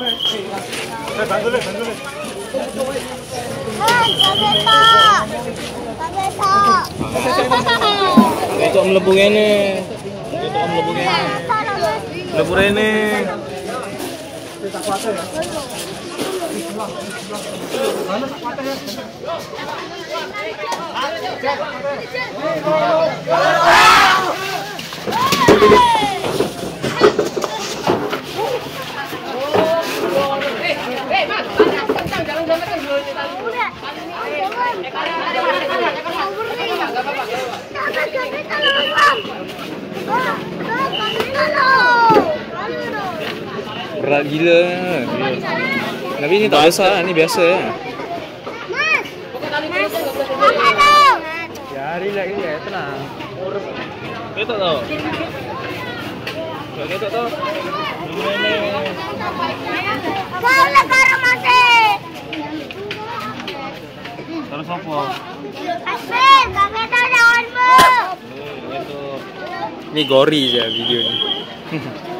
Itu melebur ini. Itu melebur ini. Melebur ini. Berat gila. Tapi ini tak besar, ni biasa. Ya, relax, tenang. Ketok tau. Ketok tau. Kau lekar masih. Terus apa? Asal, kakek tahu lawanmu. Ni gori je video ni.